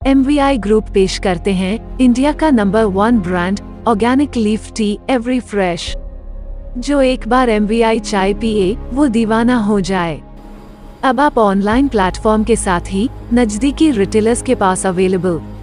MVI group पेश करते हैं इंडिया का number 1 brand organic leaf tea every fresh. जो एक बार MVI चाय पिए वो दीवाना हो जाए। अब आप ऑनलाइन प्लेटफॉर्म के साथ ही नजदीकी रिटेलर्स के पास अवेलेबल